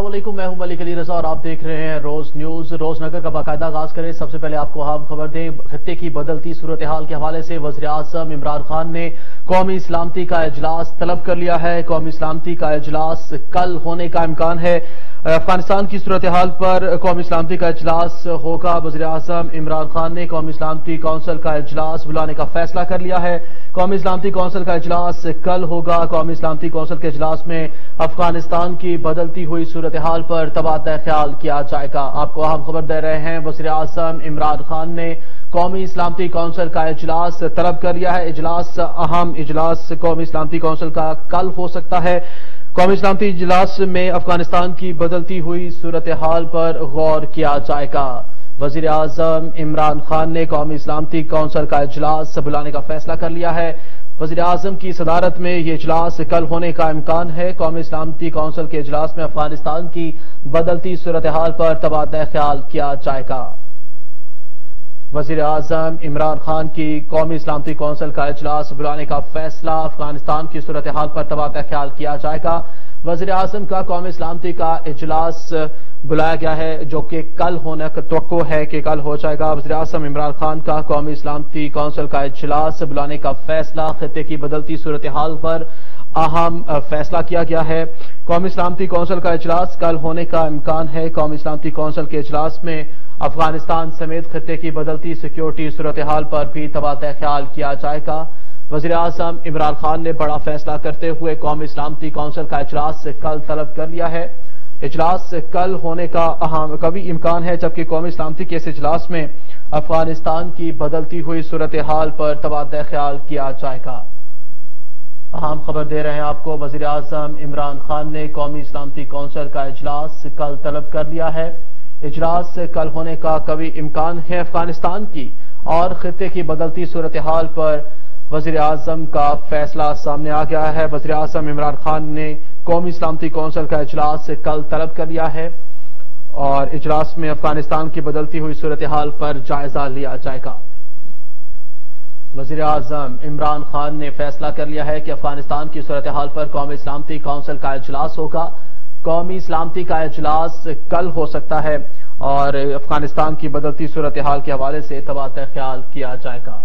अस्सलाम वालेकुम, मैं हूं मलिक अली रजा और आप देख रहे हैं रोज न्यूज। रोज नगर का बाकायदा आगाज करें। सबसे पहले आपको अहम खबर दें। खत्ते की बदलती सूरत हाल के हवाले से वज़ीर आज़म इमरान खान ने कौमी सलामती का इजलास तलब कर लिया है। कौमी सलामती का इजलास कल होने का इम्कान है। अफगानिस्तान की सूरत हाल पर कौमी सलामती का इजलास होगा। वज़ीर आज़म इमरान खान ने कौमी सलामती कौंसिल का इजलास बुलाने का फैसला कर लिया है। कौमी सलामती कौंसिल का इजलास कल होगा। कौमी सलामती कौंसिल के इजलास में अफगानिस्तान की बदलती हुई सूरत हाल पर तबादला ख्याल किया जाएगा। आपको अहम खबर दे रहे हैं। वज़ीर आज़म इमरान खान ने कौमी सलामती कौंसिल का इजलास तलब कर लिया है। इजलास अहम इजलास कौमी सलामती कौंसिल का कल हो सकता है। कौमी सलामती इजलास में अफगानिस्तान की बदलती हुई सूरत हाल पर गौर किया जाएगा। वज़ीर आज़म इमरान खान ने कौमी सलामती कौंसिल का इजलास बुलाने का फैसला कर लिया है। वज़ीर आज़म की सदारत में यह इजलास कल होने का इम्कान है। कौमी सलामती कौंसिल के इजलास में अफगानिस्तान की बदलती सूरत हाल पर तबादला ख्याल किया जाएगा। वज़ीर आज़म इमरान खान की कौमी सलामती कौंसिल का इजलास बुलाने का फैसला, अफगानिस्तान की सूरत हाल पर तबादला ख्याल किया जाएगा। वज़ीर आज़म का कौमी सलामती का इजलास बुलाया गया है, जो कि कल होने का तवक्को है कि कल हो जाएगा। वज़ीर आज़म इमरान खान का कौमी सलामती कौंसिल का इजलास बुलाने का फैसला, खत्ते की बदलती सूरत हाल पर अहम फैसला किया गया है। कौमी सलामती कौंसिल का इजलास कल होने का इम्कान है। कौमी सलामती कौंसिल के इजलास में अफगानिस्तान समेत खत्ते की बदलती सिक्योरिटी सूरत हाल पर भी तबादला ख्याल किया जाएगा। वज़ीर आज़म इमरान खान ने बड़ा फैसला करते हुए कौमी सलामती कौंसिल का इजलास कल तलब कर लिया है। इजलास कल होने का अहम कभी इम्कान है, जबकि कौमी सलामती के इस इजलास में अफगानिस्तान की बदलती हुई सूरत हाल पर तबादला ख्याल किया जाएगा। अहम खबर दे रहे हैं आपको। वज़ीर आज़म इमरान खान ने कौमी सलामती कौंसिल का इजलास कल तलब कर लिया है। इजलास कल होने का कभी इम्कान है। अफगानिस्तान की और खत्ते की बदलती सूरत हाल पर वज़ीर आज़म का फैसला सामने आ गया है। वज़ीर आज़म इमरान खान ने कौमी सलामती कौंसिल का इजलास कल तलब कर लिया है और इजलास में अफगानिस्तान की बदलती हुई सूरत हाल पर जायजा लिया जाएगा। वज़ीर आज़म इमरान खान ने फैसला कर लिया है कि अफगानिस्तान की सूरत हाल पर कौमी सलामती कौंसिल का इजलास होगा। कौमी सलामती का इजलास कल हो सकता है और अफगानिस्तान की बदलती सूरत हाल के हवाले से तबादला ख्याल किया जाएगा।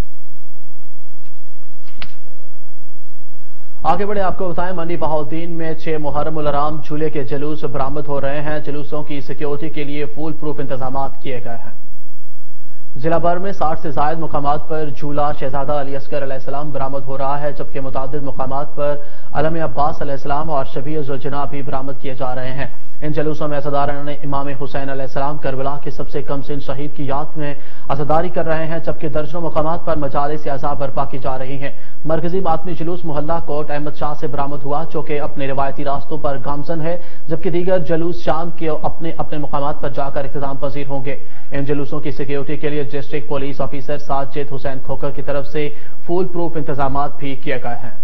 आगे बढ़े आपको बताएं, मंडी बहाउद्दीन में 6 मुहर्रम उल हराम झूले के जुलूस बरामद हो रहे हैं। जुलूसों की सिक्योरिटी के लिए फुल प्रूफ इंतजाम किए गए हैं। जिला भर में 60 से ज्यादा मुकामात पर झूला शहजादा अली अस्कर अलैहिस्सलाम बरामद हो रहा है, जबकि मुतादिद मुकामात पर अलम अब्बास अलैहिस्सलाम और शबीह जुलजना भी बरामद किए जा रहे हैं। इन जुलूसों में अज़ादारान इमाम हुसैन अलैहिस्सलाम करबला के सबसे कम सिन शहीद की याद में अज़ादारी कर रहे हैं, जबकि दर्जनों मुकामात पर मजालिस अज़ा बर्पा की जा रही हैं। मरकजी मातमी जुलूस मोहल्ला कोट अहमद शाह से बरामद हुआ, जो कि अपने रिवायती रास्तों पर गामजन है, जबकि दीगर जुलूस शाम के अपने अपने मुकामात पर जाकर इख्तिताम पजीर होंगे। इन जुलूसों की सिक्योरिटी के लिए district police officer Sajid Hussain Khokhar की तरफ से फुल प्रूफ इंतजाम भी किए गए हैं।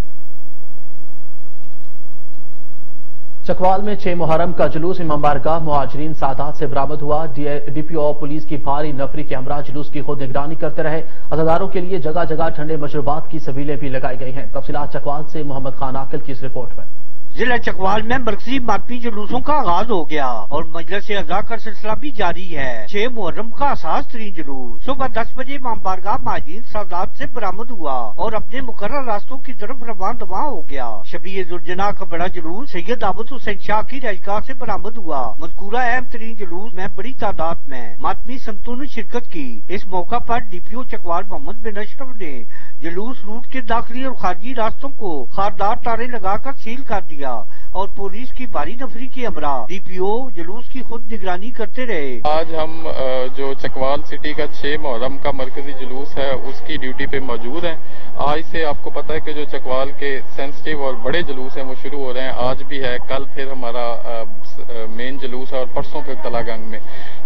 चकवाल में 6 मुहर्रम का जुलूस इमाम बारगाह मुहाजिरीन सादात से बरामद हुआ। डीपीओ पुलिस की भारी नफरी के हमरा जुलूस की खुद निगरानी करते रहे। अज़ादारों के लिए जगह जगह ठंडे मशरूबात की सबीलें भी लगाई गई हैं। तफसीलात चकवाल से मोहम्मद खान आकिल की इस रिपोर्ट में। जिला चकवाल में मरकजी मातमी जुलूसों का आगाज हो गया और मजलिस अज़ा का सिलसिला भी जारी है। 6 मुहर्रम का असास तरीन जुलूस सुबह 10 बजे इमाम बारगाह मुहाजिरीन सादात से बरामद हुआ और अपने मुकर्रर रास्तों की तरफ रवान दवा हो गया। शबीह जुलजना का बड़ा जुलूस सैयद दावत हुसैन शाह की रजगाह से बरामद हुआ। मज़कूरा अहम तरीन जुलूस में बड़ी तादाद में मातमी संतों ने शिरकत की। इस मौका पर डीपीओ चकवाल मोहम्मद बिन अशरफ ने जुलूस रूट के दाखिली और खारजी रास्तों को खारदार तारे लगाकर सील कर दिया और पुलिस की भारी नफरी के हमरा डीपीओ जुलूस की खुद निगरानी करते रहे। आज हम जो चकवाल सिटी का 6 मुहर्रम का मरकजी जुलूस है उसकी ड्यूटी पे मौजूद हैं। आज से आपको पता है कि जो चकवाल के सेंसिटिव और बड़े जुलूस हैं वो शुरू हो रहे हैं। आज भी है, कल फिर हमारा मेन जुलूस है और परसों फिर तलागंग में।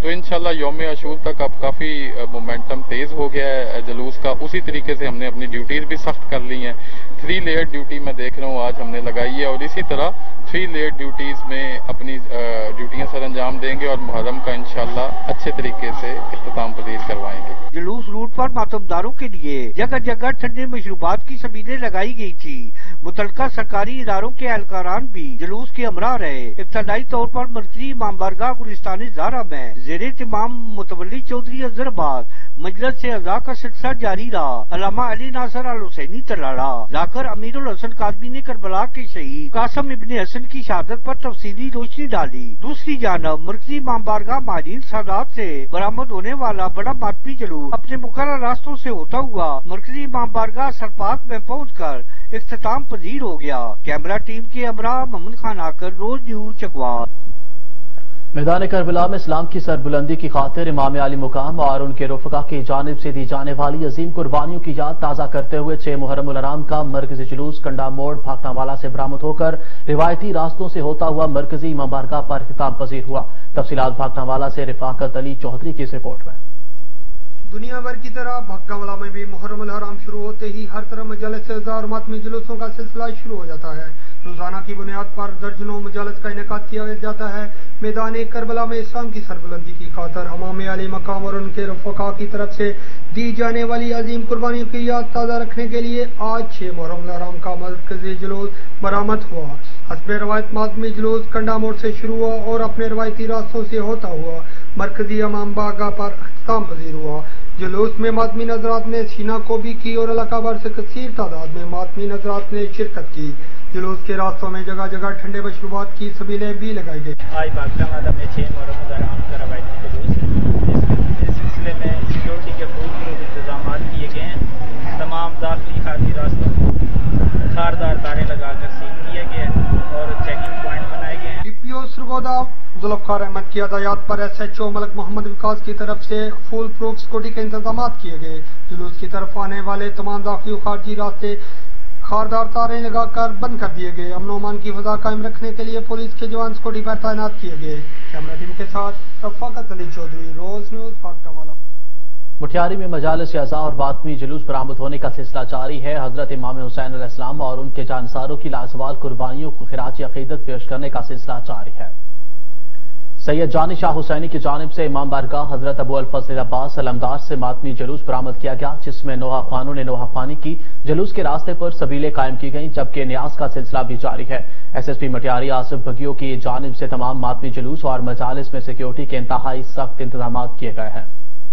तो इंशाल्लाह यौम आशूर तक अब काफ़ी मोमेंटम तेज़ हो गया है जुलूस का। उसी तरीके से हमने अपनी ड्यूटीज़ भी सख्त कर ली हैं। 3 लेयर ड्यूटी मैं देख रहा हूँ आज हमने लगाई है और इसी तरह 3 लेयर ड्यूटीज़ में अपनी ड्यूटियाँ सर अंजाम देंगे और मुहर्रम का इंशाल्लाह अच्छे तरीके से इख्तिताम पजीर करवाएंगे। जुलूस रूट पर मातमदारों के लिए जगह जगह ठंडे मशरूबात की सबीलें लगाई गई थी। मुतल्लिका सरकारी इदारों के एहलकारान भी जुलूस के हमरा रहे। इब्तदाई तौर पर मरकजी इमाम बारगाह गुलिस्तान ज़ाहरा में ज़ेरे इमाम मुतवल्ली चौधरी अज़हरबाद मजलिस से अज़ा का सिलसिला जारी रहा। अल्लामा अली नासर अल हुसैनी तलाड़ा जाकर अमीरुल हसन काज़मी ने करबला के शहीद कासिम इब्ने हसन की शहादत पर तफसीली रोशनी डाली। दूसरी जानब मरकजी इमाम बारगाह माजिद सादात से बरामद होने वाला बड़ा मातमी जुलूस अपने मुकर्रर रास्तों से होता हुआ मरकजी इमाम बारगाह सरपात में पहुंचकर इख्तिताम पजीर हो गया। कैमरा टीम के हमरा मोहम्मद खान आकर, रोज न्यूज चकवाल। मैदान करबला में इस्लाम की सरबुलंदी की खातिर इमाम आली मुकाम और उनके रफ़का की जानिब से दी जाने वाली अजीम कुर्बानियों की याद ताज़ा करते हुए 6 मुहर्रम उल हराम का मरकजी जुलूस कंडा मोड़ भागनावाला से बरामद होकर रिवायती रास्तों से होता हुआ मरकजी इमाम बारगाह पर इख्तिताम पजीर हुआ। तफसीलात भागनावाला से रिफाकत अली चौधरी की इस रिपोर्ट में। दुनिया भर की तरह भागनावाला में भी मुहर्रम उल हराम शुरू होते ही हर तरफ मजालिस और मातमी जुलूसों का सिलसिला शुरू हो जाता है। रोजाना की बुनियाद पर दर्जनों मजालिस का इनेकाद किया जाता है। मैदान करबला में इस्लाम की सरबुलंदी की खातिर इमाम आली मकाम और उनके रफ़का की तरफ से दी जाने वाली अजीम कुर्बानियों की याद ताज़ा रखने के लिए आज 6 मुहर्रम उल हराम का मरकजी जुलूस बरामद हुआ। हस्बे रवायत मातमी जुलूस कंडा मोड़ से शुरू हुआ और अपने रवायती रास्तों से होता हुआ मरकजी इमाम बारगाह पर इख्तिताम पजीर हुआ। जुलूस में मातमी नजरात ने सीना कोबी की और इलाका भर से कसीर तादाद में मातमी नजरात ने शिरकत की। जुलूस के रास्तों में जगह जगह ठंडे मशरूबात की सबीलें भी लगाई गई। आज भागनावाला में 6 मुहर्रम उल हराम का रवायती जुलूस इस सिलसिले में सिक्योरिटी के खूब इंतजाम किए गए हैं। तमाम दाखिली खाती रास्तों को धारदार तारें लगाकर सील किए गए और चेकिंग पॉइंट बनाए गए हैं। डीपीओ सरगोदा जुल्फकार अहमद की हदायत पर SHO मलक मोहम्मद विकास की तरफ से फुल प्रूफ सिक्योरिटी के इंतजाम किए गए। जुलूस की तरफ आने वाले तमाम दाखिली और खारजी रास्ते खारदार तारें लगाकर बंद कर दिए गए। अमन अमान की फजा कायम रखने के लिए पुलिस के जवान सिक्योरिटी पर तैनात किए गए। कैमरा टीम के साथ रफ़ाकत अली चौधरी, रोज न्यूज भागनावाला। मुठियारी में मजालिस अज़ा और बातमी जुलूस बरामद होने का सिलसिला जारी है। हजरत इमाम हुसैन अलैहिस्सलाम और उनके जानसारों की लाजवाल कुर्बानियों को खिराज अकीदत पेश करने का सिलसिला जारी है। सैयद जानी शाह हुसैनी की जानिब से इमाम बारगाह हजरत अबू अल फजल अब्बास अलमदार से मातमी जुलूस बरामद किया गया, जिसमें नोहा खानों ने नोहा खानी की। जुलूस के रास्ते पर सबीलें कायम की गईं, जबकि न्याज का सिलसिला भी जारी है। SSP मटियारी आसिफ बगियों की जानिब से तमाम मातमी जुलूस और मजालिस में सिक्योरिटी के इंतहाई सख्त इंतजाम किए गए हैं।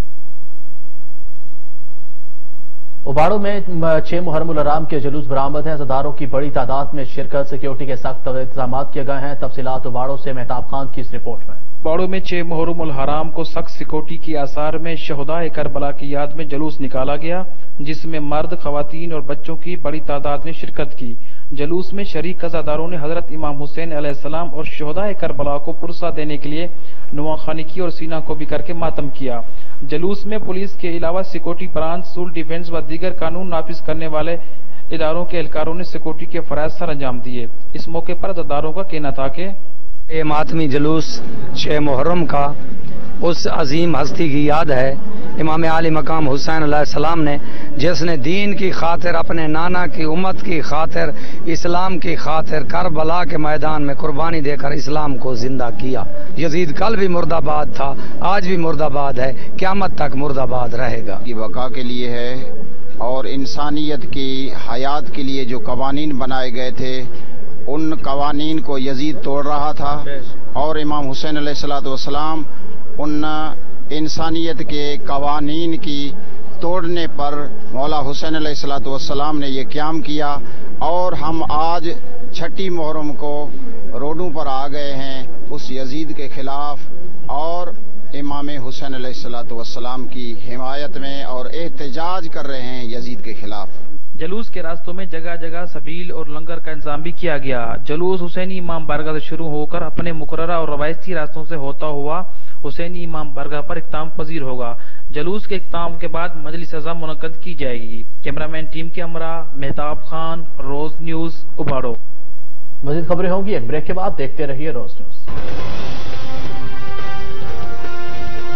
उबाड़ो में 6 मुहर्रम उल हराम के जुलूस बरामद है। अज़ादारों की बड़ी तादाद में शिरकत, सिक्योरिटी के सख्त इंतजाम किए गए हैं। तफसीलात उबाड़ो से मेहताब खान की इस रिपोर्ट में। उबाड़ो में 6 मुहर्रम उल हराम को सख्त सिक्योरिटी की आसार में शहदाए करबला की याद में जुलूस निकाला गया, जिसमें मर्द, खवातीन और बच्चों की बड़ी तादाद ने शिरकत की। जुलूस में शरीक अज़ादारों ने हजरत इमाम हुसैन अलैहिस्सलाम और शहदाए करबला को पुरसा देने के लिए नुआखानी की और सीना को भी करके मातम किया। जुलूस में पुलिस के अलावा सिक्योरिटी ब्रांच, सिविल डिफेंस व दीगर कानून नाफिज करने वाले इदारों के एहलकारों ने सिक्योरिटी के फराइज सर अंजाम दिए। इस मौके पर अज़ादारों का कहना था कि ये मातमी जुलूस 6 मुहर्रम का उस अजीम हस्ती की याद है, इमाम आली मकाम हुसैन अलैहिस्सलाम ने, जिसने दीन की खातिर, अपने नाना की उम्मत की खातिर, इस्लाम की खातिर करबला के मैदान में कुर्बानी देकर इस्लाम को जिंदा किया। यजीद कल भी मुर्दाबाद था, आज भी मुर्दाबाद है, क़यामत तक मुर्दाबाद रहेगा। की बका के लिए है और इंसानियत की हयात के लिए जो कवानीन बनाए गए थे, उन कवानीन को यजीद तोड़ रहा था और इमाम हुसैन अलैहिस्सलाम उन इंसानियत के कवानीन की तोड़ने पर मौला हुसैन अलैहिस्सलाम ने ये क़याम किया और हम आज 6 मुहर्रम को रोडों पर आ गए हैं उस यजीद के खिलाफ और इमाम हुसैन अलैहिस्सलाम की हिमायत में और एहतजाज कर रहे हैं यजीद के खिलाफ। जुलूस के रास्तों में जगह जगह सबील और लंगर का इंतजाम भी किया गया। जुलूस हुसैनी इमाम बारगाह से शुरू होकर अपने मुकर्ररा और रवायती रास्तों से होता हुआ हुसैनी इमाम बारगाह पर इख्तिताम पजीर होगा। जुलूस के इख्तिताम के बाद मजलिस अज़ा मुनक्कद की जाएगी। कैमरामैन टीम के हमरा मेहताब खान, रोज न्यूज, उबाड़ो। मजीद खबरें होंगी एक ब्रेक के बाद, देखते रहिए रोज न्यूज।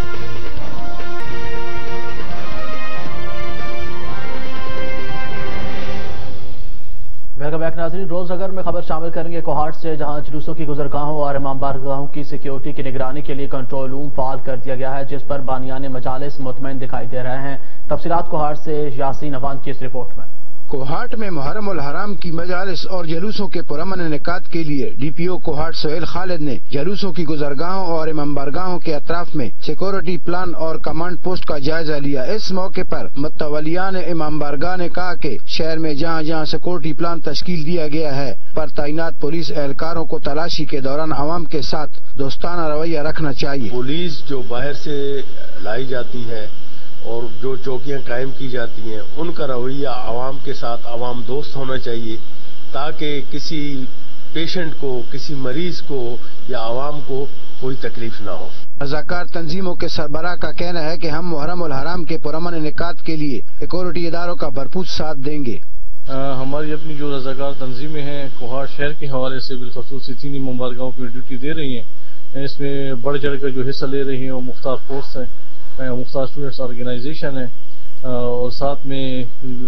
बैक नाज़रीन, रोजनगर में खबर शामिल करेंगे कोहाट से, जहां जुलूसों की गुजरगाहों और इमाम बारगाहों की सिक्योरिटी की निगरानी के लिए कंट्रोल रूम फाल कर दिया गया है, जिस पर बानियान मजालिस मुतमईन दिखाई दे रहे हैं। तफसीलात कोहाट से यासीन अवान की इस रिपोर्ट में। कोहाट में मुहर्रम उल हराम की मजालिस और जुलूसों के पुरअमन इनेकाद के लिए डीपीओ कोहाट सोहेल खालिद ने जुलूसों की गुजरगाहों और इमाम बारगाहों के अतराफ में सिक्योरिटी प्लान और कमांड पोस्ट का जायजा लिया। इस मौके पर मुतवलियान इमाम बारगाह ने कहा कि शहर में जहाँ जहाँ सिक्योरिटी प्लान तश्कील दिया गया है पर तैनात पुलिस एहलकारों को तलाशी के दौरान आवाम के साथ दोस्ताना रवैया रखना चाहिए। पुलिस जो बाहर से लाई जाती है और जो चौकियां कायम की जाती हैं, उनका रवैया आवाम के साथ आवाम दोस्त होना चाहिए, ताकि किसी पेशेंट को, किसी मरीज को या आवाम को कोई तकलीफ ना हो। रज़ाकार तंजीमों के सरबराह का कहना है कि हम मुहर्रम उल हराम के पुरअमन इनेकाद के लिए सिक्योरिटी इदारों का भरपूर साथ देंगे। हमारी अपनी जो रज़ाकार तंजीमें हैं कोहाट शहर के हवाले से बिलखसूस तीन इमाम बारगाहों की ड्यूटी दे रही हैं। इसमें बढ़ चढ़ कर जो हिस्सा ले रही हैं वो मुख्तार फोर्स है, मुख्तार स्टूडेंट्स ऑर्गेनाइजेशन है और साथ में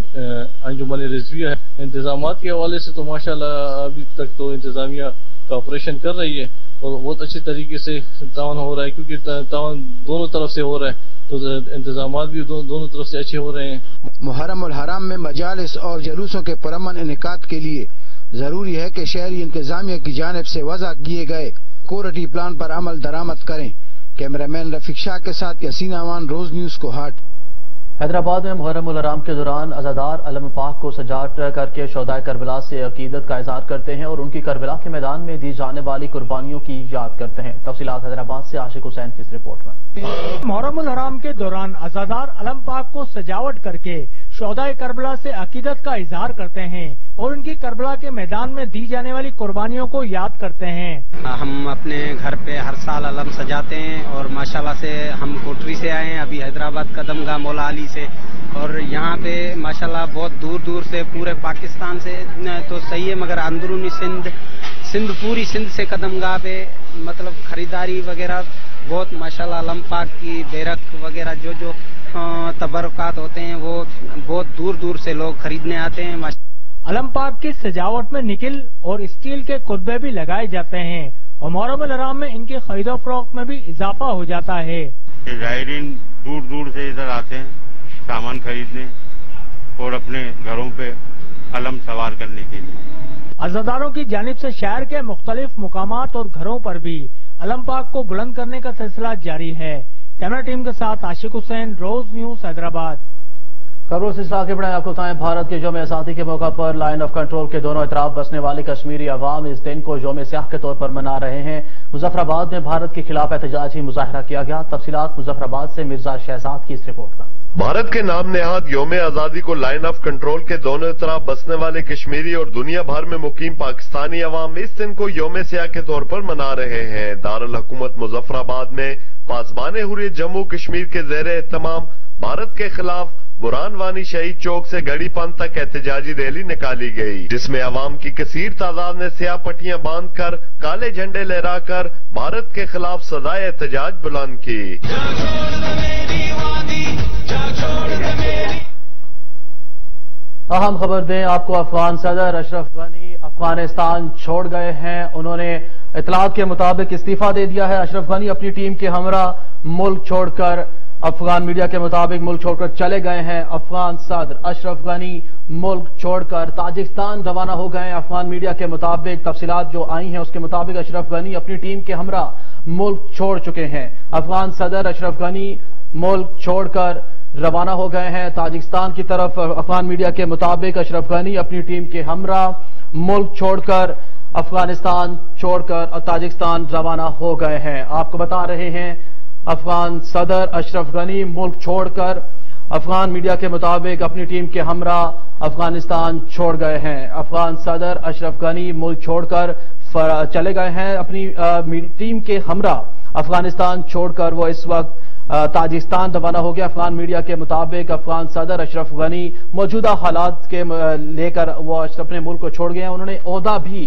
अंजुमन रिजविया है। इंतजामात के हवाले से तो माशाल्लाह अभी तक तो इंतजामिया का ऑपरेशन कर रही है और बहुत अच्छे तरीके से तावन हो रहा है, क्योंकि तावन दोनों तरफ से हो रहा है तो इंतजामात भी दोनों तरफ से अच्छे हो रहे हैं। मुहर्रम उल हराम में मजालिस और जुलूसों के पुरअमन इनेकाद के लिए जरूरी है कि शहरी इंतजामिया की जानिब से वज़ा किए गए सिक्योरिटी प्लान पर अमल दरामद करें। कैमरामैन रफीक शाह के साथ यासीन अवान, रोज न्यूज कोहाट। हैदराबाद में मुहर्रम उल हराम के दौरान अज़ादार अलम पाक को सजावट करके शोहदाए करबला से अकीदत का इज़हार करते हैं और उनकी करबला के मैदान में दी जाने वाली कुर्बानियों की याद करते हैं। तफसीलात हैदराबाद से आशिक हुसैन की इस रिपोर्ट में। मुहर्रम उल हराम के दौरान अज़ादार अलम पाक को सजावट करके शोहदाए करबला से अकीदत का इज़हार करते हैं और उनकी करबला के मैदान में दी जाने वाली कुर्बानियों को याद करते हैं। हम अपने घर पे हर साल अलम सजाते हैं और माशाल्लाह से हम कोटरी से आए हैं, अभी हैदराबाद कदमगाह मौला अली से, और यहाँ पे माशाल्लाह बहुत दूर दूर से पूरे पाकिस्तान से तो सही है, मगर अंदरूनी सिंध पूरी सिंध से कदमगाह पे मतलब खरीदारी वगैरह बहुत माशाल्लाह अलम पाक की बैरक वगैरह जो तबरुकात होते हैं वो बहुत दूर दूर से लोग खरीदने आते हैं। अलम पाक की सजावट में निकिल और स्टील के कुतबे भी लगाए जाते हैं और मुहर्रम उल हराम में इनकी खरीदो फरोख्त में भी इजाफा हो जाता है। ज़ायरीन दूर दूर से इधर आते हैं सामान खरीदने और अपने घरों पे अलम सवार करने के लिए। अज़ादारों की जानिब से शहर के मुख्तलिफ मुकामात और घरों पर भी अलम पाक को बुलंद करने का सिलसिला जारी है। कैमरा टीम के साथ आशिक हुसैन, रोज न्यूज हैदराबाद। खबरों से आगे बढ़ाएं, आपको बताएं भारत के यौम आज़ादी के मौका पर लाइन ऑफ कंट्रोल के दोनों अतराफ बसने वाले कश्मीरी अवाम इस दिन को यौम सियाह के तौर पर मना रहे हैं। मुजफ्फराबाद में भारत के खिलाफ एहतजाजी मुजाहरा किया गया। तफसीलात मुजफ्फराबाद से मिर्जा शहजाद की इस रिपोर्ट में। भारत के नाम नेहाद यौम आज़ादी को लाइन ऑफ कंट्रोल के दोनों तरफ बसने वाले कश्मीरी और दुनिया भर में मुकीम पाकिस्तानी अवाम इस दिन को यौम सियाह के तौर पर मना रहे हैं। दारुल हुकूमत मुजफ्फराबाद में पासबान हुर्रियत जम्मू कश्मीर के ज़ेरे एहतमाम भारत के खिलाफ बुरहान वानी शहीद चौक से गढ़ीपंथ तक एहतजाजी रैली निकाली गई, जिसमें अवाम की कसीर तादाद ने स्याह पट्टियां बांधकर काले झंडे लहराकर भारत के खिलाफ सदाए एहतजाज बुलंद की। अहम खबर दें आपको, अफगान सदर अशरफ गनी अफगानिस्तान छोड़ गए हैं। उन्होंने इतलात के मुताबिक इस्तीफा दे दिया है। अशरफ गनी अपनी टीम के हमरा मुल्क छोड़कर अफगान मीडिया के मुताबिक मुल्क छोड़कर चले गए हैं। अफगान सदर अशरफ गनी मुल्क छोड़कर ताजिकिस्तान रवाना हो गए हैं। अफगान मीडिया के मुताबिक तफसीलात जो आई हैं उसके मुताबिक अशरफ गनी अपनी टीम के हमरा मुल्क छोड़ चुके हैं। अफगान सदर अशरफ गनी मुल्क छोड़कर रवाना हो गए हैं ताजिकिस्तान की तरफ। अफगान मीडिया के मुताबिक अशरफ गनी अपनी टीम के हमरा मुल्क छोड़कर अफगानिस्तान छोड़कर और ताजिकिस्तान रवाना हो गए हैं। आपको बता रहे हैं अफगान सदर अशरफ गनी मुल्क छोड़कर अफगान मीडिया के मुताबिक अपनी टीम के हमरा अफगानिस्तान छोड़ गए हैं। अफगान सदर अशरफ गनी मुल्क छोड़कर चले गए हैं। अपनी टीम के हमरा अफगानिस्तान छोड़कर वो इस वक्त ताजिकिस्तान रवाना हो गया। अफगान मीडिया के मुताबिक अफगान सदर अशरफ गनी मौजूदा हालात के लेकर वो अपने मुल्क को छोड़ गए हैं। उन्होंने ओहदा भी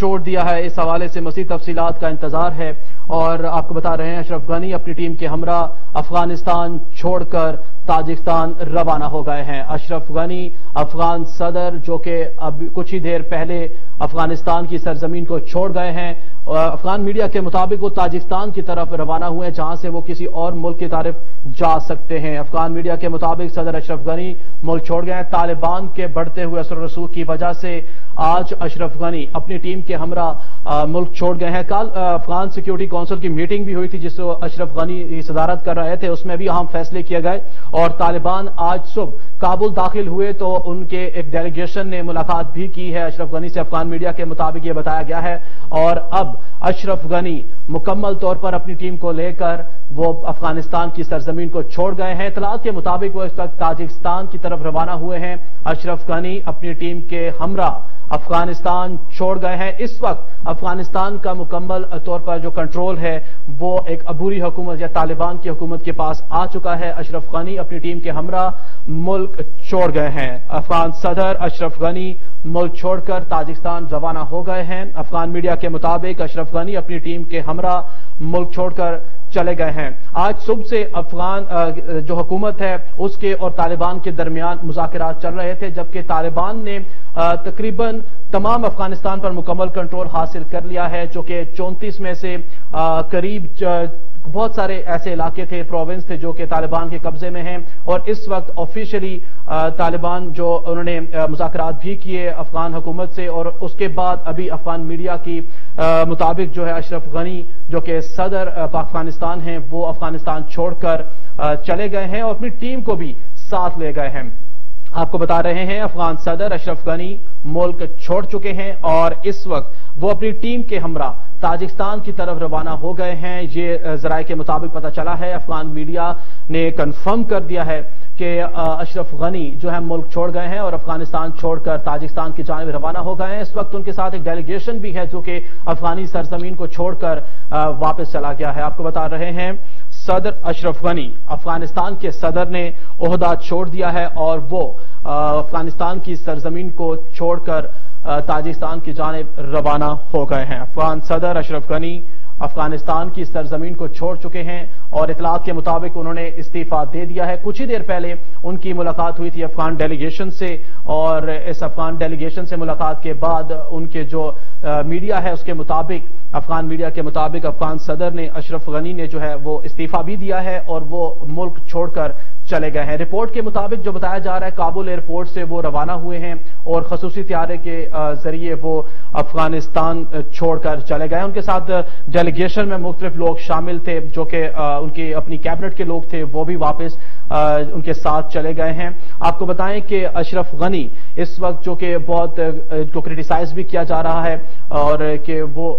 छोड़ दिया है। इस हवाले से मज़ीद तफसीलात का इंतजार है और आपको बता रहे हैं अशरफ गनी अपनी टीम के हमरा अफगानिस्तान छोड़कर ताजिकिस्तान रवाना हो गए हैं। अशरफ गनी अफगान सदर जो कि अब कुछ ही देर पहले अफगानिस्तान की सरजमीन को छोड़ गए हैं। अफगान मीडिया के मुताबिक वो ताजिकिस्तान की तरफ रवाना हुए हैं जहां से वो किसी और मुल्क की तरफ जा सकते हैं। अफगान मीडिया के मुताबिक सदर अशरफ गनी मुल्क छोड़ गए हैं। तालिबान के बढ़ते हुए असर रसूख की वजह से आज अशरफ गनी अपनी टीम के हमरा मुल्क छोड़ गए हैं। कल अफगान सिक्योरिटी काउंसिल की मीटिंग भी हुई थी जिसको अशरफ गनी सदारत कर रहे थे, उसमें भी अहम फैसले किए गए और तालिबान आज सुबह काबुल दाखिल हुए तो उनके एक डेलीगेशन ने मुलाकात भी की है अशरफ गनी से। अफगान मीडिया के मुताबिक ये बताया गया है और अब अशरफ गनी मुकम्मल तौर पर अपनी टीम को लेकर वो अफगानिस्तान की सरजमीन को छोड़ गए हैं। इतलात के मुताबिक वो इस वक्त ताजिकिस्तान की तरफ रवाना हुए हैं। अशरफ गनी अपनी टीम के हमरा अफगानिस्तान छोड़ गए हैं। इस वक्त अफगानिस्तान का मुकम्मल तौर पर जो कंट्रोल है वो एक अबूरी हुकूमत या तालिबान की हुकूमत के पास आ चुका है। अशरफ गनी अपनी टीम के हमरा मुल्क छोड़ गए हैं। अफगान सदर अशरफ गनी मुल्क छोड़कर ताजिकिस्तान रवाना हो गए हैं। अफगान मीडिया के मुताबिक अशरफ गनी अपनी टीम के हमरा मुल्क छोड़कर चले गए हैं। आज सुबह से अफगान जो हुकूमत है उसके और तालिबान के दरमियान मुज़ाकरात चल रहे थे, जबकि तालिबान ने तकरीबन तमाम अफगानिस्तान पर मुकम्मल कंट्रोल हासिल कर लिया है, जो कि 34 में से करीब बहुत सारे ऐसे इलाके थे, प्रोविंस थे जो कि तालिबान के कब्जे में हैं और इस वक्त ऑफिशियली तालिबान जो उन्होंने मुज़ाकरात भी किए अफगान हुकूमत से और उसके बाद अभी अफगान मीडिया की मुताबिक जो है अशरफ गनी जो कि सदर अफगानिस्तान हैं वो अफगानिस्तान छोड़कर चले गए हैं और अपनी टीम को भी साथ ले गए हैं। आपको बता रहे हैं अफगान सदर अशरफ गनी मुल्क छोड़ चुके हैं और इस वक्त वो अपनी टीम के हमरा ताजिकिस्तान की तरफ रवाना हो गए हैं। ये जराये के मुताबिक पता चला है। अफगान मीडिया ने कंफर्म कर दिया है कि अशरफ गनी जो है मुल्क छोड़ गए हैं और अफगानिस्तान छोड़कर ताजिकिस्तान की जानिब रवाना हो गए हैं। इस वक्त उनके साथ एक डेलीगेशन भी है जो कि अफगानी सरजमीन को छोड़कर वापस चला गया है। आपको बता रहे हैं सदर अशरफ गनी अफगानिस्तान के सदर ने ओहदा छोड़ दिया है और वो अफगानिस्तान की सरजमीन को छोड़कर ताजिकिस्तान की जानिब रवाना हो गए हैं। अफगान सदर अशरफ गनी अफगानिस्तान की सरजमीन को छोड़ चुके हैं और इतलात के मुताबिक उन्होंने इस्तीफा दे दिया है। कुछ ही देर पहले उनकी मुलाकात हुई थी अफगान डेलीगेशन से और इस अफगान डेलीगेशन से मुलाकात के बाद उनके जो मीडिया है उसके मुताबिक अफगान मीडिया के मुताबिक अफगान सदर ने अशरफ गनी ने जो है वो इस्तीफा भी दिया है और वो मुल्क छोड़कर चले गए हैं। रिपोर्ट के मुताबिक जो बताया जा रहा है काबुल एयरपोर्ट से वो रवाना हुए हैं और खसूसी त्यारे के जरिए वो अफगानिस्तान छोड़कर चले गए। उनके साथ डेलीगेशन में मुख्तलिफ लोग शामिल थे जो कि उनकी अपनी कैबिनेट के लोग थे, वो भी वापस उनके साथ चले गए हैं। आपको बताएं कि अशरफ गनी इस वक्त जो कि बहुत इनको क्रिटिसाइज भी किया जा रहा है और कि वो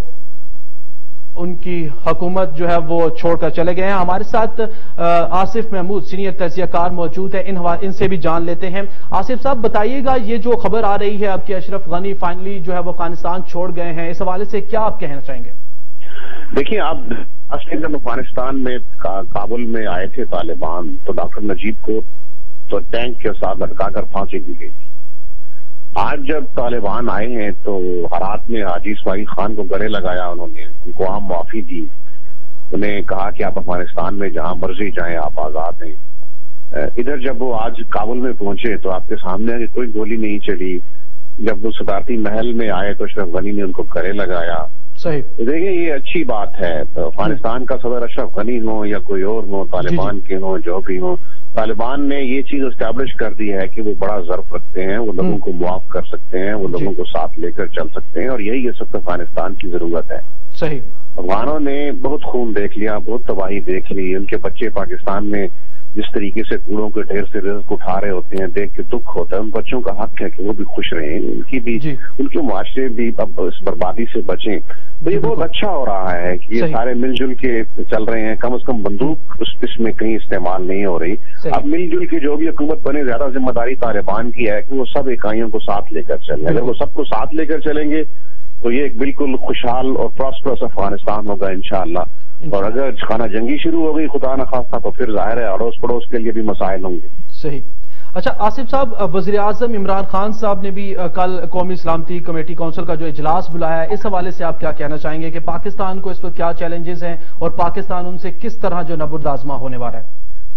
उनकी हुकूमत जो है वो छोड़कर चले गए हैं। हमारे साथ आसिफ महमूद सीनियर तजियाकार मौजूद है, इनसे भी जान लेते हैं। आसिफ साहब बताइएगा, ये जो खबर आ रही है अब कि अशरफ गनी फाइनली जो है वो अफगानिस्तान छोड़ गए हैं, इस हवाले से क्या आप कहना चाहेंगे? देखिए, आप जब अफगानिस्तान में काबुल में आए थे तालिबान तो डॉक्टर नजीब को तो टैंक के साथ लटकाकर फांसी दी गई। आज जब तालिबान आए हैं तो हालात में हाजी इस्माइल खान को गले लगाया, उन्होंने उनको आम माफी दी, उन्हें कहा कि आप अफगानिस्तान में जहां मर्जी जाएं आप आजाद हैं। इधर जब वो आज काबुल में पहुंचे तो आपके सामने कोई गोली नहीं चली। जब वो सदारती महल में आए तो अशरफ गनी ने उनको गले लगाया। सही देखिए, ये अच्छी बात है। तो अफगानिस्तान का सदर अशरफ गनी हो या कोई और हो, तालिबान के हो, जो भी हो, तालिबान ने ये चीज एस्टैब्लिश कर दी है कि वो बड़ा ज़र्फ रखते हैं, वो लोगों को मुआफ कर सकते हैं, वो लोगों को साथ लेकर चल सकते हैं और यही इस वक्त अफगानिस्तान की जरूरत है। सही। अफगानों ने बहुत खून देख लिया, बहुत तबाही देख ली। उनके बच्चे पाकिस्तान में जिस तरीके से कूड़ों के ढेर से रिज़्क उठा रहे होते हैं, देख के दुख होता है। उन बच्चों का हक है कि वो भी खुश रहें, उनकी भी उनके मुआशरे भी अब इस बर्बादी से बचें। तो ये बहुत अच्छा हो रहा है कि ये सारे मिलजुल के चल रहे हैं। कम से कम बंदूक इसमें कहीं इस्तेमाल नहीं हो रही। अब मिलजुल के जो भी हुकूमत बने, ज्यादा जिम्मेदारी तालिबान की है कि वो सब इकाइयों को साथ लेकर चले। अगर वो सबको साथ लेकर चलेंगे तो ये एक बिल्कुल खुशहाल और प्रॉस्परस अफगानिस्तान होगा इंशाअल्लाह। और अगर खाना जंगी शुरू हो गई खुदा न खास्ता तो फिर जाहिर है अड़ोस पड़ोस के लिए भी मसाइल होंगे। सही। अच्छा आसिफ साहब, वज़ीर आज़म इमरान खान साहब ने भी कल कौमी सलामती कमेटी काउंसिल का जो इजलास बुलाया है, इस हवाले से आप क्या कहना चाहेंगे कि पाकिस्तान को इस वक्त क्या चैलेंजेस हैं और पाकिस्तान उनसे किस तरह जो नबर्द आजमा होने वाला है?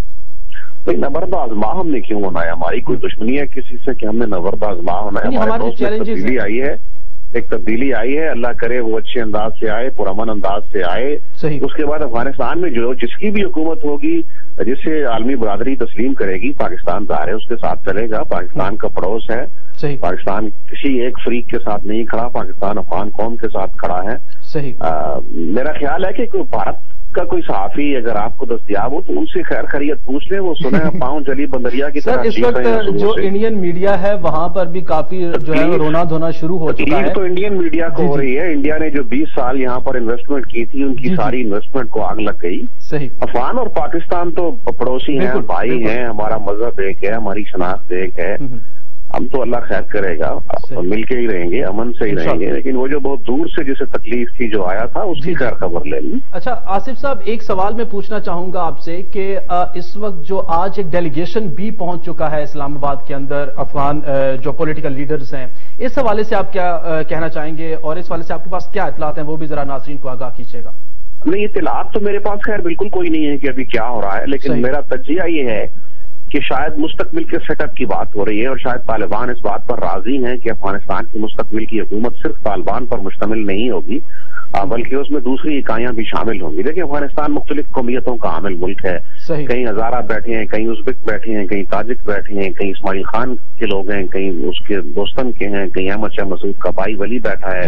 भाई नबर्द आजमा हमने क्यों होना है? हमारी कोई दुश्मनी है किसी से कि हमने नबर्द आजमा होना है? हमारे तब्दीली आई है, एक तब्दीली आई है, अल्लाह करे वो अच्छे अंदाज से आए, पुरअमन अंदाज से आए। उसके बाद अफगानिस्तान में जो जिसकी भी हुकूमत होगी, जिसे आलमी बरादरी तस्लीम करेगी, पाकिस्तान ज़ाहिर है उसके साथ चलेगा। पाकिस्तान का पड़ोस है, पाकिस्तान किसी एक फरीक के साथ नहीं खड़ा, पाकिस्तान अफगान कौम के साथ खड़ा है। मेरा ख्याल है कि भारत का कोई सहाफी अगर आपको दस्तयाब हो तो उनसे खैर खैरियत पूछ ले, वो सुने पाँव जली बंदरिया की तरह। इस वक्त जो इंडियन मीडिया है वहां पर भी काफी जो है रोना धोना शुरू हो चुका है। तो इंडियन मीडिया को हो रही है। इंडिया ने जो 20 साल यहाँ पर इन्वेस्टमेंट की थी, उनकी सारी इन्वेस्टमेंट को आग लग गई। सही। अफगान और पाकिस्तान तो पड़ोसी हैं, भाई हैं, हमारा मजहब एक है, हमारी शनाख्त एक है। हम तो अल्लाह खैर करेगा, मिलके ही रहेंगे, अमन से ही रहेंगे, लेकिन वो जो बहुत दूर से जिसे तकलीफ थी जो आया था उसकी खैर खबर ले ली। अच्छा आसिफ साहब, एक सवाल मैं पूछना चाहूंगा आपसे कि इस वक्त जो आज एक डेलीगेशन भी पहुंच चुका है इस्लामाबाद के अंदर, अफगान जो पॉलिटिकल लीडर्स हैं, इस हवाले से आप क्या कहना चाहेंगे और इस हवाले से आपके पास क्या इतलात हैं, वो भी जरा नाज़रीन को आगाह कीजिएगा। नहीं, इतलात तो मेरे पास खैर बिल्कुल कोई नहीं है कि अभी क्या हो रहा है, लेकिन मेरा तज्जिया ये है कि शायद मुस्तकबिल के सेटअप की बात हो रही है और शायद तालिबान इस बात पर राजी हैं कि अफगानिस्तान की मुस्तकबिल की हुकूमत सिर्फ तालिबान पर मुश्तमिल नहीं होगी, बल्कि उसमें दूसरी इकाइयां भी शामिल होंगी। देखिए अफगानिस्तान मुख्तलिफ कौमियतों का हामिल मुल्क है, कहीं हजारा बैठे हैं, कहीं उज़्बेक बैठे हैं, कहीं ताजिक बैठे हैं, कहीं इस्माइल खान के लोग हैं, कहीं उसके दोस्तन के हैं, कहीं अहमद शाह मसूद का भाई वली बैठा है,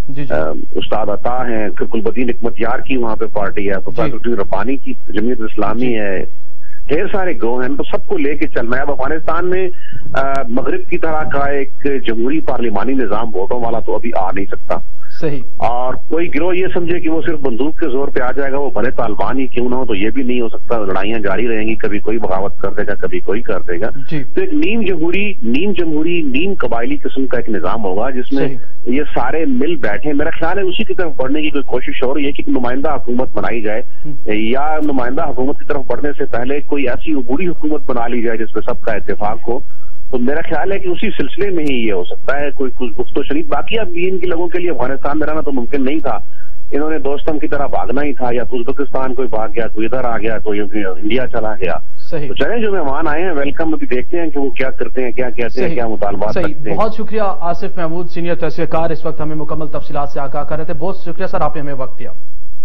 उस्ताद अता है, फिर कुलबद्दीन हिकमतयार की वहां पे पार्टी है, प्रोफेसर रब्बानी की जमीयत इस्लामी है, ढेर सारे गो हैं। तो सबको लेके चलना है। अब अफगानिस्तान में मगरिब की तरह का एक जमहूरी पार्लिमानी निजाम वोटों वाला तो अभी आ नहीं सकता। सही। और कोई गिरोह ये समझे कि वो सिर्फ बंदूक के जोर पे आ जाएगा, वो भले तालिबान ही क्यों ना हो, तो ये भी नहीं हो सकता। लड़ाइयां जारी रहेंगी, कभी कोई बगावत कर देगा, कभी कोई कर देगा। तो एक नीम जमहूरी नीम कबायली किस्म का एक निजाम होगा जिसमें ये सारे मिल बैठे। मेरा ख्याल है उसी की तरफ बढ़ने की कोई कोशिश हो रही है कि नुमाइंदा हुकूमत बनाई जाए, या नुमाइंदा हुकूमत की तरफ बढ़ने से पहले कोई ऐसी अबूरी हुकूमत बना ली जाए जिसमें सबका इत्तेफाक हो। तो मेरा ख्याल है कि उसी सिलसिले में ही ये हो सकता है, कोई कुछ गुफ्तो शरीफ। बाकी अब इनके लोगों के लिए अफगानिस्तान में रहना तो मुमकिन नहीं था, इन्होंने दोस्तों की तरह भागना ही था, या उज़्बेकिस्तान कोई भाग गया, कोई इधर आ गया, कोई इंडिया चला गया। तो चले जो मेहमान आए हैं वेलकम, अभी देखते हैं कि वो क्या करते हैं, क्या कहते हैं, क्या मुतालबात रखते हैं। बहुत शुक्रिया आसिफ महमूद, सीनियर तहसीलकार, इस वक्त हमें मुकम्मल तफसीलात से आगाह कर रहे थे। बहुत शुक्रिया सर, आपने हमें वक्त दिया।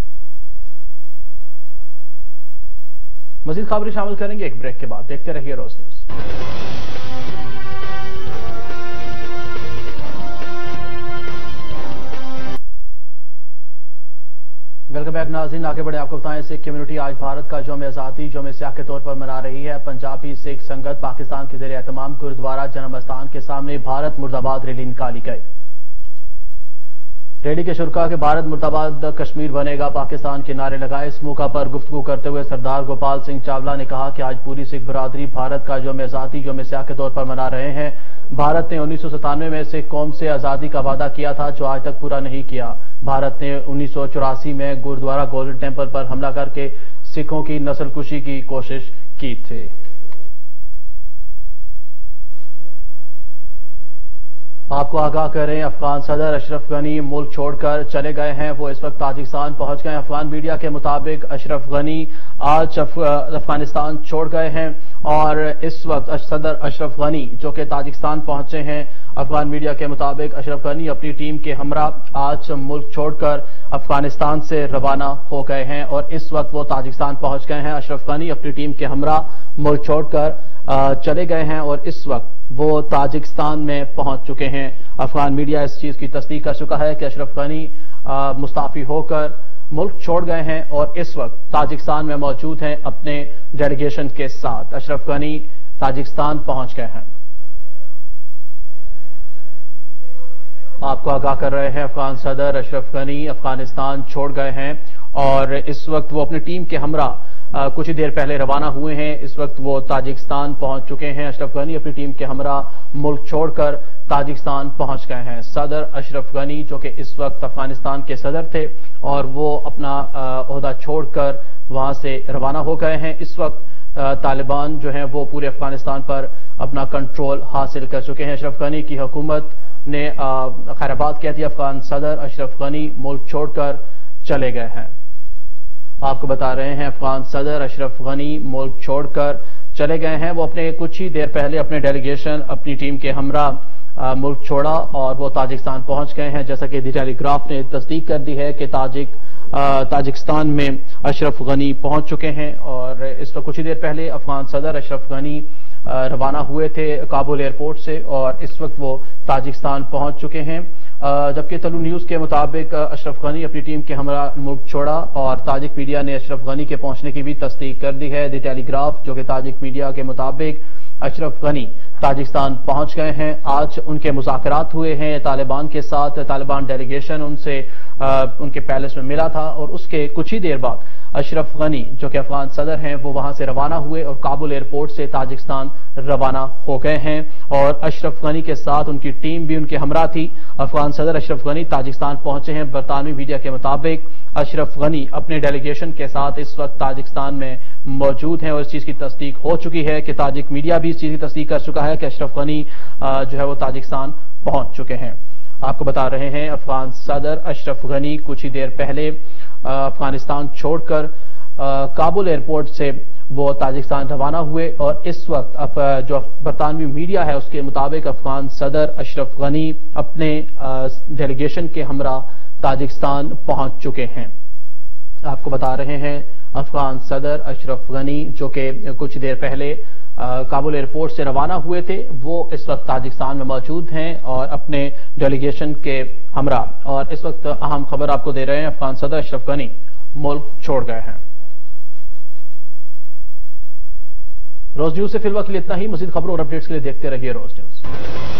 मजीद खबरें शामिल करेंगे एक ब्रेक के बाद। देखते रहिए रोज न्यूज। वेलकम बैक नाज़रीन, आगे बढ़े आपको बताएं सिख कम्युनिटी आज भारत का यौम आज़ादी यौम सियाह के तौर पर मना रही है। पंजाबी सिख संगत पाकिस्तान के ज़ेरे एहतमाम गुरुद्वारा जन्म स्थान के सामने भारत मुर्दाबाद रैली निकाली गई। रैली के शुरका के भारत मुर्दाबाद कश्मीर बनेगा पाकिस्तान के नारे लगाए। इस मौका पर गुफ्तगू करते हुए सरदार गोपाल सिंह चावला ने कहा कि आज पूरी सिख बरादरी भारत का यौम आज़ादी यौम सियाह के तौर पर मना रहे हैं। भारत ने 1997 में सिख कौम से आजादी का वादा किया था जो आज तक पूरा नहीं किया। भारत ने 1984 में गुरुद्वारा गोल्डन टेम्पल पर हमला करके सिखों की नस्लकुशी की कोशिश की थी। आपको आगाह करें, अफगान सदर अशरफ गनी मुल्क छोड़कर चले गए हैं। वो इस वक्त ताजिकिस्तान पहुंच गए। अफगान मीडिया के मुताबिक अशरफ गनी आज अफगानिस्तान छोड़ गए हैं और इस वक्त सदर अशरफ गनी जो कि ताजिकिस्तान पहुंचे हैं। अफगान मीडिया के मुताबिक अशरफ गनी अपनी टीम के हमरा आज मुल्क छोड़कर अफगानिस्तान से रवाना हो गए हैं और इस वक्त वो ताजिकिस्तान पहुंच गए हैं। अशरफ गनी अपनी टीम के हमरा मुल्क छोड़कर चले गए हैं और इस वक्त वो ताजिकिस्तान में पहुंच चुके हैं। अफगान मीडिया इस चीज की तस्दीक कर चुका है कि अशरफ गनी मुस्ताफी होकर मुल्क छोड़ गए हैं और इस वक्त ताजिकिस्तान में मौजूद हैं अपने डेलीगेशन के साथ। अशरफ गनी ताजिकिस्तान पहुंच गए हैं। आपको आगाह कर रहे हैं, अफगान सदर अशरफ गनी अफगानिस्तान छोड़ गए हैं और इस वक्त वो अपनी टीम के हमरा कुछ ही देर पहले रवाना हुए हैं। इस वक्त वो ताजिकिस्तान पहुंच चुके हैं। अशरफ गनी अपनी टीम के हमरा मुल्क छोड़कर ताजिकिस्तान पहुंच गए हैं। सदर अशरफ गनी जो कि इस वक्त अफगानिस्तान के सदर थे और वो अपना ओहदा छोड़कर वहां से रवाना हो गए हैं। इस वक्त طالبان جو ہیں وہ پورے افغانستان پر اپنا کنٹرول حاصل کر چکے ہیں۔ اشرف غنی کی حکومت نے خیر آباد کہتی ہے افغان صدر اشرف غنی ملک چھوڑ کر چلے گئے ہیں۔ آپ کو بتا رہے ہیں افغان صدر اشرف غنی ملک چھوڑ کر چلے گئے ہیں۔ وہ اپنے کچھ ہی دیر پہلے اپنے ڈیلیگیشن اپنی ٹیم کے ہمراہ ملک چھوڑا اور وہ تاجکستان پہنچ گئے ہیں، جیسا کہ دی ٹیلی گراف نے تصدیق کر دی ہے کہ تاجکستان میں اشرف غنی پہنچ چکے ہیں اور اس وقت کچھ ہی دیر پہلے افغان صدر اشرف غنی روانہ ہوئے تھے کابل ایئرپورٹ سے اور اس وقت وہ تاجکستان پہنچ چکے ہیں، جبکہ تلو نیوز کے مطابق اشرف غنی اپنی ٹیم کے ہمراہ ملک چھوڑا اور تاجک میڈیا نے اشرف غنی کے پہنچنے کی بھی تصدیق کر دی ہے۔ دی ٹیلی گراف جو کہ تاجک میڈیا کے مطابق اشرف غنی تاجکستان پہنچ گئے ہیں۔ آج ان کے مذاکرات ہوئے ہیں طالبان کے ساتھ، طالبان ڈیلیگیشن ان سے ان کے پیلس میں ملا تھا اور اس کے کچھ ہی دیر بعد اشرف غنی جو کہ افغان صدر ہیں وہ وہاں سے روانہ ہوئے اور کابل ایئرپورٹ سے تاجکستان روانہ ہو گئے ہیں اور اشرف غنی کے ساتھ ان کی ٹیم بھی ان کے ہمراہ تھی۔ افغان صدر اشرف غنی تاجکستان پہنچے ہیں۔ برطانوی میڈیا کے مطابق اشرف غنی اپنے ڈیلیگیشن کے ساتھ اس وقت تاجکستان میں موجود ہیں اور اس چیز کی تصدیق ہو چکی ہے کہ تاجک میڈیا بھی اس چیز کی تصدیق کر چکا ہے کہ اشرف غنی جو ہے وہ تاجکستان پہنچ چکے ہیں۔ آپ کو بتا رہے ہیں افغان صدر اشرف غنی کچھ ہی دیر پہلے افغانستان چھوڑ کر کابل ایئرپورٹ سے وہ تاجکستان روانہ ہوئے اور اس وقت جو برطانوی میڈیا ہے اس کے مطابق افغان صدر اشرف غنی اپنے ڈیلیگیشن کے ہمراہ تاجکستان پہنچ چکے ہیں۔ آپ کو بتا رہے ہیں افغان صدر اشرف غنی جو کہ کچھ دیر پہلے کابل ایئرپورٹ سے روانہ ہوئے تھے وہ اس وقت تاجکستان میں موجود ہیں اور اپنے ڈیلیگیشن کے ہمراہ، اور اس وقت اہم خبر آپ کو دے رہے ہیں افغان صدر اشرف غنی ملک چھوڑ گئے ہیں۔ روز نیوز سے فی الوقت کے لیے اتنا ہی، مزید خبروں اور اپڈیٹس کے لیے دیکھتے رہیے روز نیوز۔